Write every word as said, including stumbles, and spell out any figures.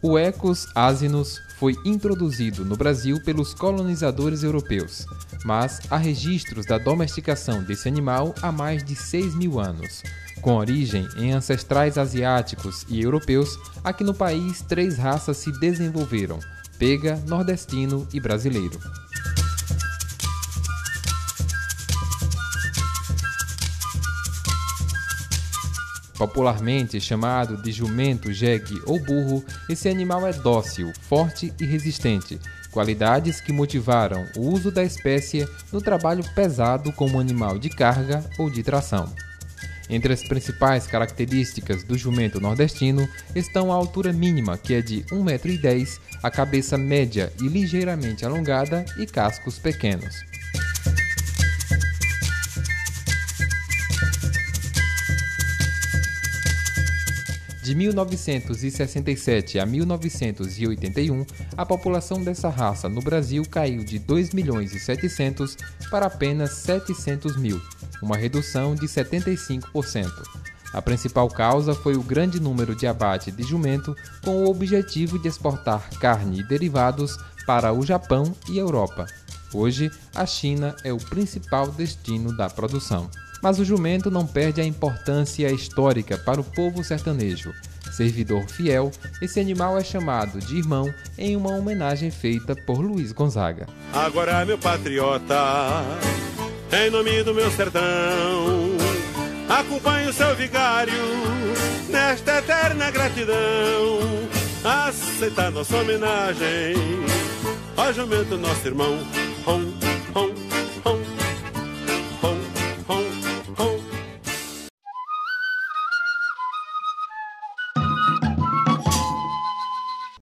O Equus asinus foi introduzido no Brasil pelos colonizadores europeus, mas há registros da domesticação desse animal há mais de seis mil anos. Com origem em ancestrais asiáticos e europeus, aqui no país três raças se desenvolveram: pega, nordestino e brasileiro. Popularmente chamado de jumento, jegue ou burro, esse animal é dócil, forte e resistente, qualidades que motivaram o uso da espécie no trabalho pesado como animal de carga ou de tração. Entre as principais características do jumento nordestino estão a altura mínima, que é de um metro e dez, a cabeça média e ligeiramente alongada e cascos pequenos. De mil novecentos e sessenta e sete a mil novecentos e oitenta e um, a população dessa raça no Brasil caiu de dois milhões e setecentos para apenas setecentos mil, uma redução de setenta e cinco por cento. A principal causa foi o grande número de abate de jumento, com o objetivo de exportar carne e derivados para o Japão e Europa. Hoje, a China é o principal destino da produção. Mas o jumento não perde a importância histórica para o povo sertanejo. Servidor fiel, esse animal é chamado de irmão em uma homenagem feita por Luiz Gonzaga. Agora, meu patriota, em nome do meu sertão, acompanhe o seu vigário nesta eterna gratidão. Aceita nossa homenagem, ó jumento, nosso irmão. Hom, hom.